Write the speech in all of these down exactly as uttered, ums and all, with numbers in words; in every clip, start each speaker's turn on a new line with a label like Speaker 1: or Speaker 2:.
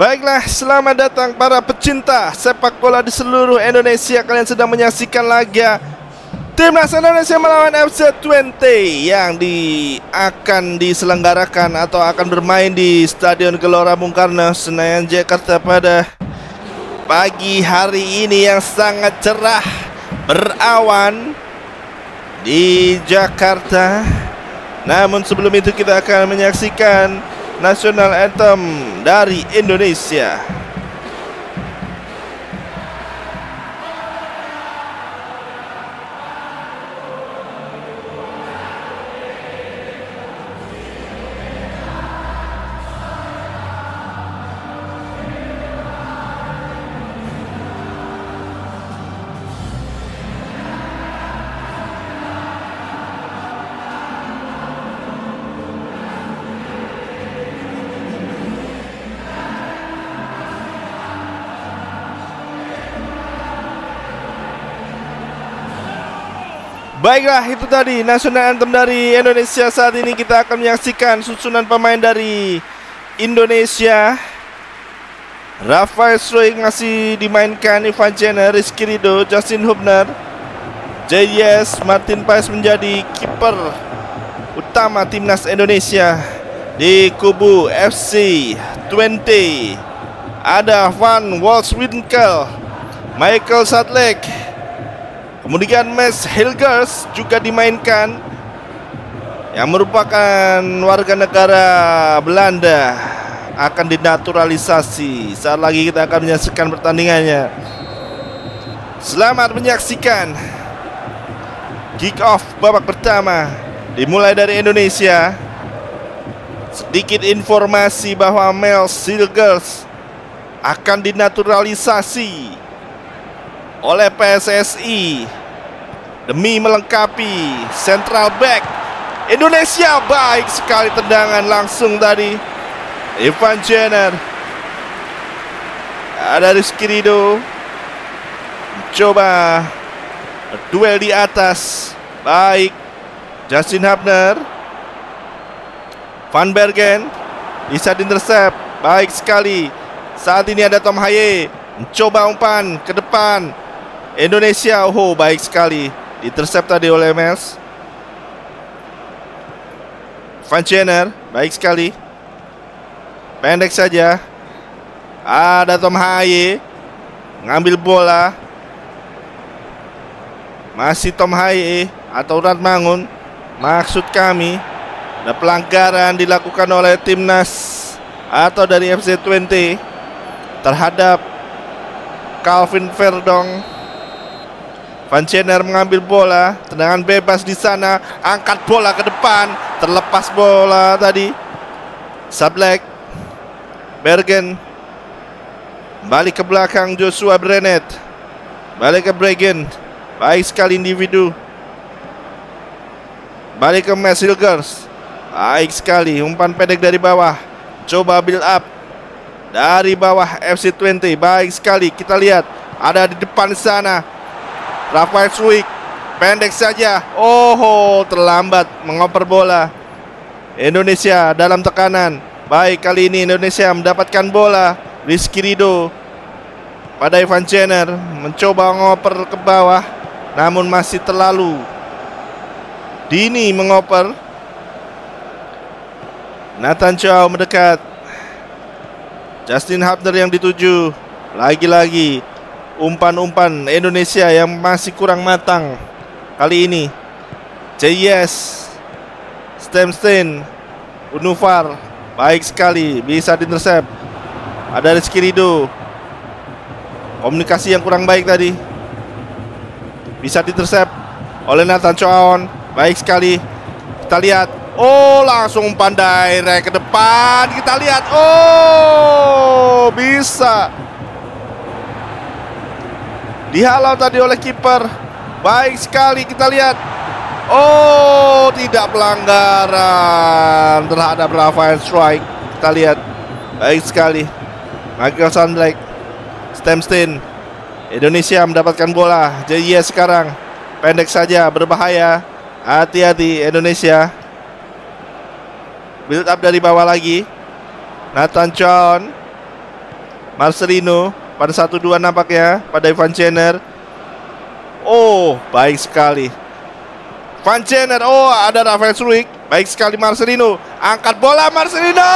Speaker 1: Baiklah, selamat datang para pecinta sepak bola di seluruh Indonesia. Kalian sedang menyaksikan laga Timnas Indonesia melawan F C dua puluh yang di, akan diselenggarakan atau akan bermain di Stadion Gelora Bung Karno, Senayan, Jakarta pada pagi hari ini yang sangat cerah berawan di Jakarta. Namun sebelum itu kita akan menyaksikan National Anthem dari Indonesia. Baiklah, itu tadi National Anthem dari Indonesia. Saat ini kita akan menyaksikan susunan pemain dari Indonesia. Rafael Struijk masih dimainkan, Ivan Jenner, Rizky Ridho, Justin Hubner, J S, Martin Paes menjadi kiper utama Timnas Indonesia. Di kubu F C dua puluh ada Van Wolfswinkel, Michael Sadlek, kemudian Mads Hilgers juga dimainkan, yang merupakan warga negara Belanda, akan dinaturalisasi. Saat lagi kita akan menyaksikan pertandingannya. Selamat menyaksikan kick off babak pertama dimulai dari Indonesia. Sedikit informasi bahwa Mads Hilgers akan dinaturalisasi oleh P S S I demi melengkapi central back Indonesia. Baik sekali tendangan langsung tadi Ivan Jenner. Ada Rizky Ridho coba duel di atas. Baik, Justin Hubner, Van Bergen bisa diintercept. Baik sekali. Saat ini ada Tom Haye mencoba umpan ke depan Indonesia. Oh, baik sekali, intercept tadi oleh Mels. Van Jenner, baik sekali, pendek saja. Ada Tom Haye ngambil bola. Masih Tom Haye atau Ratmangun. Maksud kami, ada pelanggaran dilakukan oleh Timnas atau dari F C dua puluh terhadap Calvin Verdong. Van Jenner mengambil bola, tendangan bebas di sana, angkat bola ke depan, terlepas bola tadi. Sadlek, Bergen, balik ke belakang Joshua Brenet, balik ke Bregen, baik sekali individu, balik ke Mads Hilgers, baik sekali, umpan pendek dari bawah, coba build up dari bawah F C dua puluh, baik sekali. Kita lihat ada di depan sana Rafael Struijk, pendek saja. Oh, terlambat mengoper bola. Indonesia dalam tekanan. Baik, kali ini Indonesia mendapatkan bola. Rizky Ridho pada Ivan Jenner mencoba mengoper ke bawah, namun masih terlalu dini mengoper. Nathan Chow mendekat. Justin Hubner yang dituju. Lagi-lagi umpan-umpan Indonesia yang masih kurang matang. Kali ini J S, Stemstein, Unufar, baik sekali, bisa diintercept. Ada Rizky Ridho, komunikasi yang kurang baik tadi, bisa diintercept oleh Nathan Chow. Baik sekali. Kita lihat, oh, langsung umpan direct ke depan. Kita lihat, oh, bisa dihalau tadi oleh kiper. Baik sekali, kita lihat. Oh, tidak pelanggaran terhadap Rafael Struijk. Kita lihat, baik sekali. Michael Sadlek, Stemstein. Indonesia mendapatkan bola. J S sekarang, pendek saja, berbahaya. Hati-hati Indonesia. Build up dari bawah lagi. Nathan Chow Marcelino pada satu dua nampaknya pada Ivan Jenner. Oh, baik sekali Van Jenner. Oh, ada Rafael Struijk. Baik sekali Marcelino. Angkat bola Marcelino.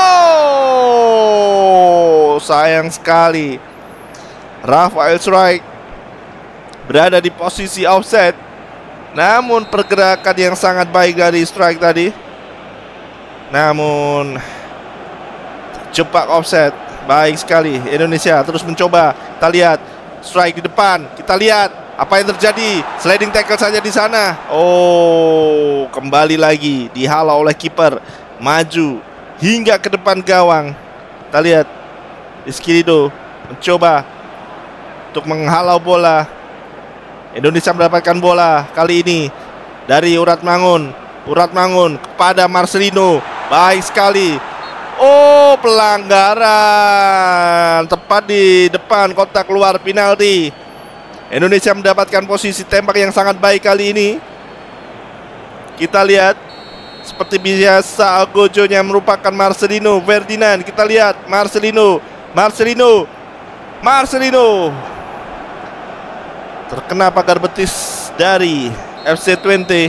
Speaker 1: Sayang sekali Rafael Struijk berada di posisi offset. Namun pergerakan yang sangat baik dari Struijk tadi. Namun cepat offset. Baik sekali Indonesia terus mencoba. Kita lihat Struijk di depan. Kita lihat apa yang terjadi. Sliding tackle saja di sana. Oh, kembali lagi dihalau oleh kiper. Maju hingga ke depan gawang. Kita lihat Rizky Ridho mencoba untuk menghalau bola. Indonesia mendapatkan bola kali ini dari Urat Mangun. Urat Mangun kepada Marcelino. Baik sekali. Oh, pelanggaran tepat di depan kotak luar penalti. Indonesia mendapatkan posisi tembak yang sangat baik kali ini. Kita lihat seperti biasa Algojonya merupakan Marcelino Ferdinand. Kita lihat Marcelino Marcelino Marcelino terkena pagar betis dari F C dua puluh.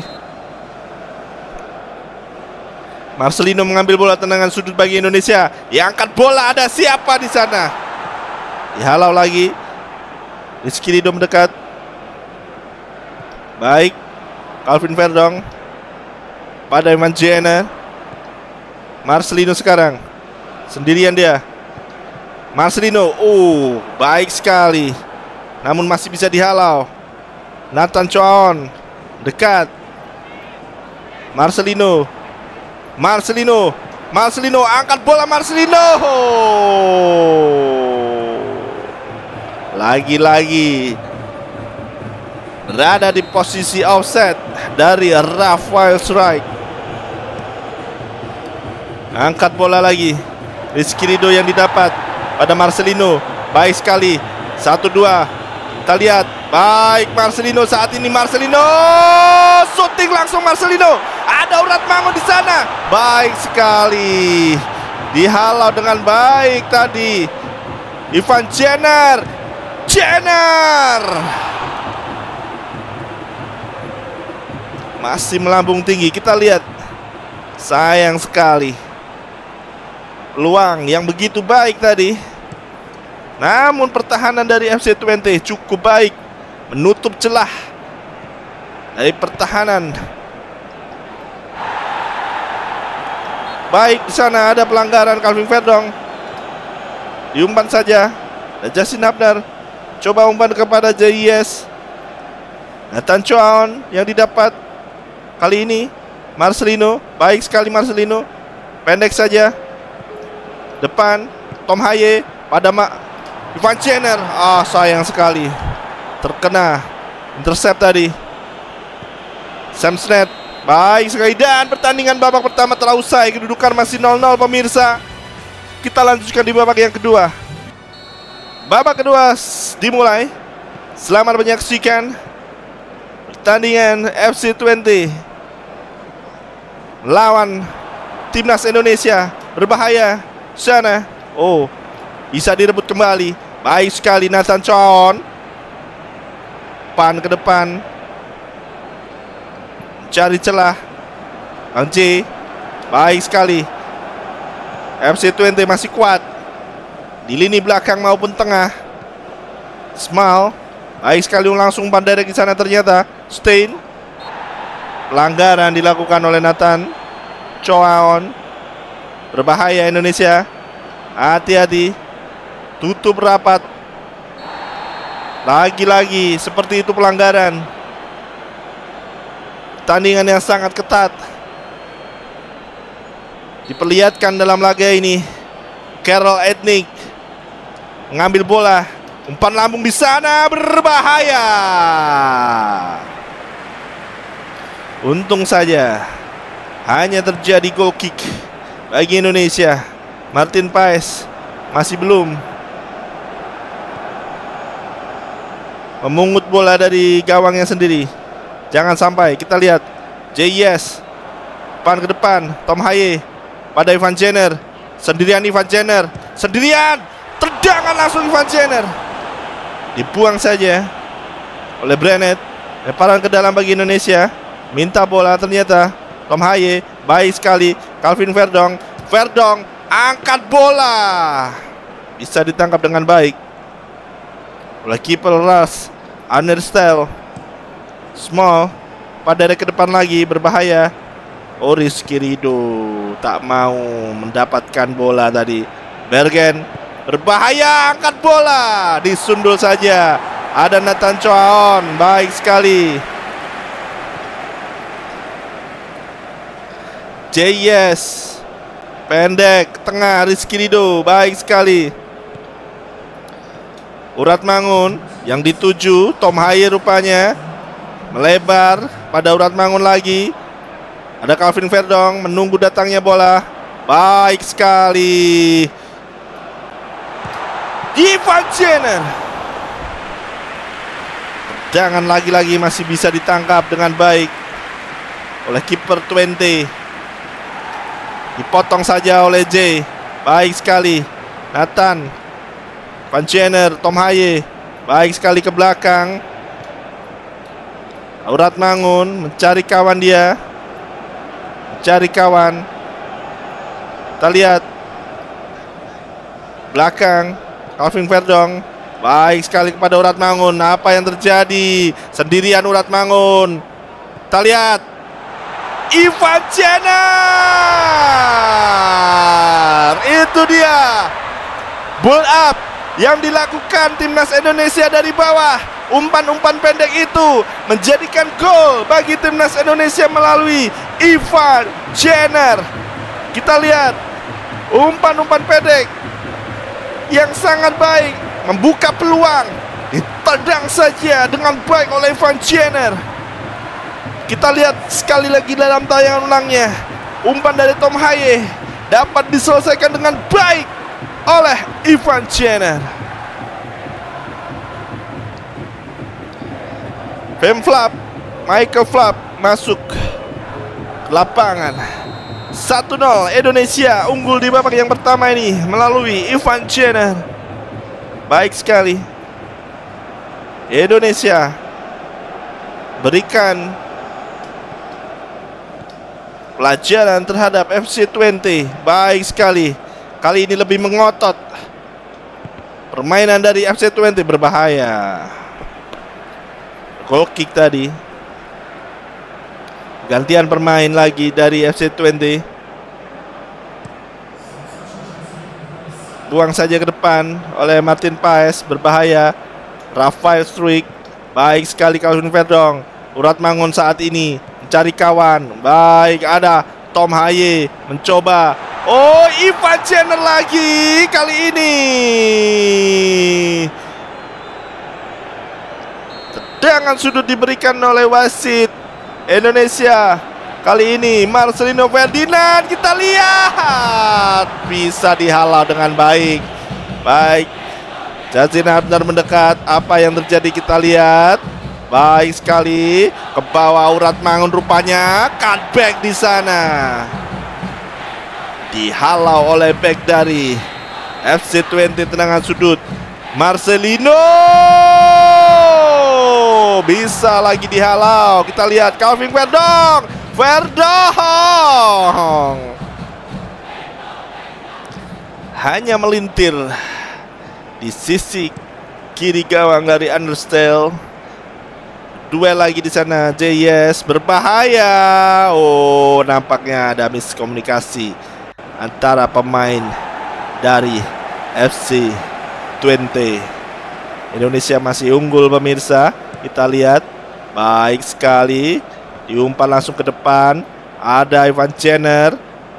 Speaker 1: Marcelino mengambil bola tendangan sudut bagi Indonesia. Yang angkat bola ada siapa di sana? Dihalau lagi. Rizky Ridho mendekat. Baik Calvin Verdong pada Ivan Jenner. Marcelino sekarang sendirian dia. Marcelino. Oh, baik sekali. Namun masih bisa dihalau. Nathan Choaon dekat. Marcelino Marcelino Marcelino angkat bola Marcelino. Lagi-lagi berada di posisi offset dari Rafael Struijk. Angkat bola lagi. Rizky Ridho yang didapat pada Marcelino. Baik sekali. Satu dua. Kita lihat. Baik Marcelino saat ini. Marcelino shooting langsung Marcelino. Ada Urat Mangun di sana. Baik sekali. Dihalau dengan baik tadi Ivan Jenner. Jenner masih melambung tinggi. Kita lihat. Sayang sekali peluang yang begitu baik tadi. Namun pertahanan dari F C dua puluh cukup baik menutup celah dari pertahanan. Baik di sana ada pelanggaran Calvin Verdong. Diumpan saja. Dan Justin Hubner coba umpan kepada J I S. Nathan Choaon yang didapat kali ini Marcelino. Baik sekali Marcelino. Pendek saja. Depan Tom Haye pada Ma Ivan Jenner. Ah, sayang sekali terkena intercept tadi. Sam Snead. Baik sekali dan pertandingan babak pertama telah usai. Kedudukan masih nol nol pemirsa. Kita lanjutkan di babak yang kedua. Babak kedua dimulai. Selamat menyaksikan pertandingan F C dua puluh lawan timnas Indonesia. Berbahaya sana. Oh, bisa direbut kembali. Baik sekali Nathan Choaon. Pan ke depan. Cari celah. Bang J. Baik sekali. F C dua puluh masih kuat di lini belakang maupun tengah. Small. Baik sekali langsung umpan direct di sana ternyata. Stein. Pelanggaran dilakukan oleh Nathan Choaon. Berbahaya Indonesia. Hati-hati. Tutup rapat. Lagi-lagi seperti itu pelanggaran. Pertandingan yang sangat ketat diperlihatkan dalam laga ini. Carol Ednick mengambil bola. Umpan lambung di sana berbahaya. Untung saja hanya terjadi goal kick bagi Indonesia. Martin Paes masih belum memungut bola dari gawangnya sendiri. Jangan sampai. Kita lihat J I S. Pan ke depan Tom Haye pada Ivan Jenner. Sendirian Ivan Jenner. Sendirian. Tendangan langsung Ivan Jenner. Dibuang saja oleh Brenet. Lemparan ke dalam bagi Indonesia. Minta bola ternyata Tom Haye. Baik sekali Calvin Verdong. Verdong angkat bola. Bisa ditangkap dengan baik oleh kiper Ras Understyle. Small pada ke depan lagi, berbahaya. Oh, Rizky Ridho tak mau mendapatkan bola tadi. Bergen berbahaya, angkat bola, disundul saja. Ada Nathan Choaon, baik sekali. Jayes pendek tengah, Rizky Ridho, baik sekali. Urat Mangun yang dituju Tom Haye rupanya, melebar pada Urat Mangun lagi. Ada Calvin Verdong menunggu datangnya bola. Baik sekali Ivan Jenner. Jangan lagi-lagi masih bisa ditangkap dengan baik oleh kiper dua puluh. Dipotong saja oleh J. Baik sekali Nathan, Ivan Jenner, Tom Haye. Baik sekali ke belakang. Urat Mangun mencari kawan dia. Mencari kawan. Kita lihat belakang Calvin Verdong. Baik sekali kepada Urat Mangun. Apa yang terjadi? Sendirian Urat Mangun. Kita lihat Ivan Jenner. Itu dia build up yang dilakukan timnas Indonesia dari bawah. Umpan-umpan pendek itu menjadikan gol bagi timnas Indonesia melalui Ivan Jenner. Kita lihat umpan-umpan pendek yang sangat baik, membuka peluang, ditendang saja dengan baik oleh Ivan Jenner. Kita lihat sekali lagi dalam tayangan ulangnya. Umpan dari Tom Haye dapat diselesaikan dengan baik oleh Ivan Jenner. Fem Flap, Michael Flap masuk ke lapangan. satu nol Indonesia unggul di babak yang pertama ini melalui Ivan Jenner. Baik sekali Indonesia berikan pelajaran terhadap F C dua puluh. Baik sekali. Kali ini lebih mengotot. Permainan dari F C dua puluh berbahaya. Goal kick tadi. Gantian bermain lagi dari F C dua puluh. Buang saja ke depan oleh Martin Paes, berbahaya. Rafael Struijk. Baik sekali Calvin Verdong. Urat Mangun saat ini mencari kawan. Baik, ada Tom Haye mencoba. Oh, Ivan Jenner lagi kali ini. Tendangan sudut diberikan oleh wasit Indonesia. Kali ini Marcelino Ferdinand, kita lihat bisa dihalau dengan baik. Baik, Justin Hubner mendekat. Apa yang terjadi kita lihat. Baik sekali ke bawah Urat Mangun rupanya. Cutback di sana. Dihalau oleh back dari F C dua puluh, tendangan sudut. Marcelino bisa lagi dihalau. Kita lihat Calvin Verdong. Verdong hanya melintir di sisi kiri gawang dari Understyle. Duel lagi di sana. Jayes berbahaya. Oh, nampaknya ada miskomunikasi antara pemain dari F C dua puluh. Indonesia masih unggul pemirsa. Kita lihat. Baik sekali. Diumpan langsung ke depan. Ada Ivan Jenner.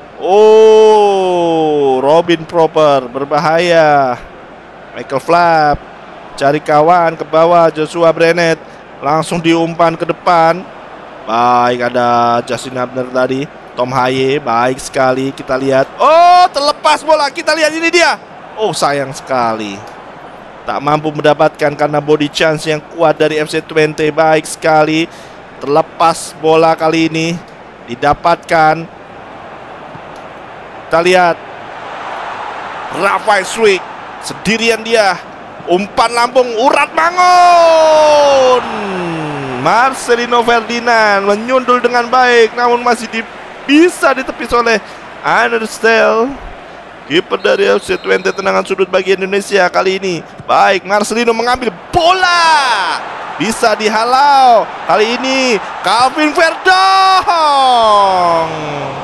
Speaker 1: Oh, Robin Proper berbahaya. Michael Flap cari kawan ke bawah. Joshua Brenet langsung diumpan ke depan. Baik, ada Justin Hubner tadi. Tom Haye, baik sekali. Kita lihat. Oh, terlepas bola. Kita lihat, ini dia. Oh, sayang sekali. Tak mampu mendapatkan karena body chance yang kuat dari F C dua puluh. Baik sekali. Terlepas bola kali ini. Didapatkan. Kita lihat. Rafael Struijk. Sendirian dia. Umpan lambung urat mangun. Marcelino Ferdinand menyundul dengan baik, namun masih di, bisa ditepis oleh Understel. Kiper dari F C dua puluh tendangan sudut bagi Indonesia kali ini. Baik, Marcelino mengambil bola. Bisa dihalau. Kali ini Calvin Verdong.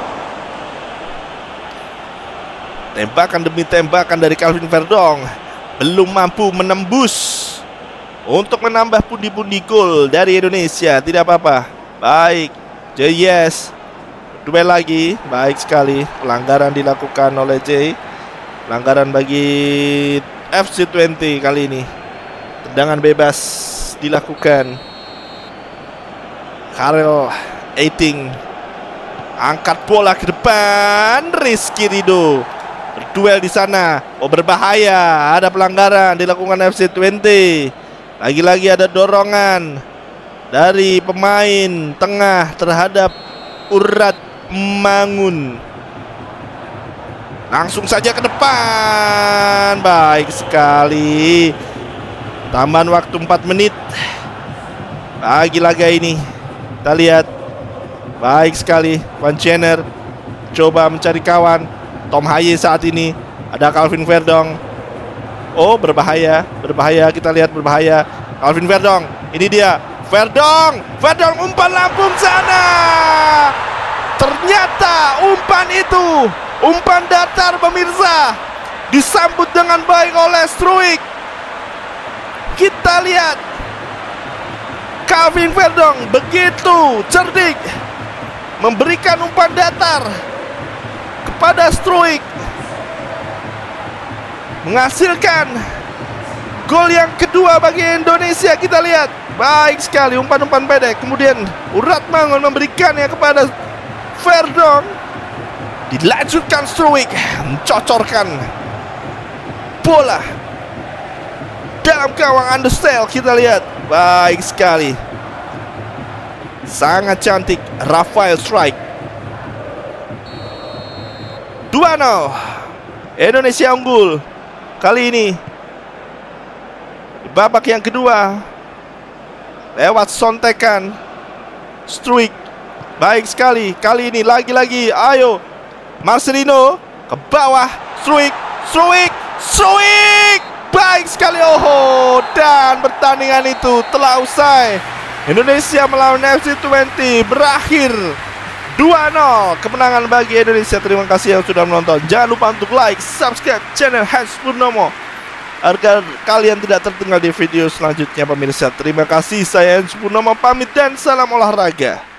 Speaker 1: Tembakan demi tembakan dari Calvin Verdong belum mampu menembus untuk menambah pundi-pundi gol dari Indonesia. Tidak apa-apa. Baik, Jayes duel lagi. Baik sekali. Pelanggaran dilakukan oleh J. Pelanggaran bagi F C dua puluh kali ini. Tendangan bebas dilakukan. Karel Eiting angkat bola ke depan. Rizky Ridho berduel di sana. Oh, berbahaya. Ada pelanggaran dilakukan F C dua puluh. Lagi-lagi ada dorongan dari pemain tengah terhadap Urat Mangun. Langsung saja ke depan. Baik sekali. Tambahan waktu empat menit. Lagi-lagi ini kita lihat. Baik sekali. Van Jenner coba mencari kawan. Tom Haye saat ini. Ada Calvin Verdong. Oh, berbahaya. Berbahaya, kita lihat berbahaya. Calvin Verdong. Ini dia. Verdong. Verdong umpan lambung sana. Ternyata umpan itu umpan datar pemirsa. Disambut dengan baik oleh Struijk. Kita lihat. Calvin Verdong begitu cerdik memberikan umpan datar kepada Struijk, menghasilkan gol yang kedua bagi Indonesia. Kita lihat, baik sekali umpan-umpan pendek. Kemudian Urat Mangun memberikannya kepada Verdong. Dilanjutkan Struijk mencocorkan bola dalam gawang Understel. Kita lihat, baik sekali, sangat cantik Rafael Struijk. dua nol Indonesia unggul kali ini di babak yang kedua lewat sontekan Struijk. Baik sekali kali ini, lagi-lagi ayo Marcelino ke bawah. Struijk, Struijk, Struijk. Baik sekali. Oh, dan pertandingan itu telah usai. Indonesia melawan F C dua puluh berakhir dua nol, kemenangan bagi Indonesia. Terima kasih yang sudah menonton. Jangan lupa untuk like, subscribe channel Hans Purnomo agar kalian tidak tertinggal di video selanjutnya pemirsa. Terima kasih, saya Hans Purnomo pamit dan salam olahraga.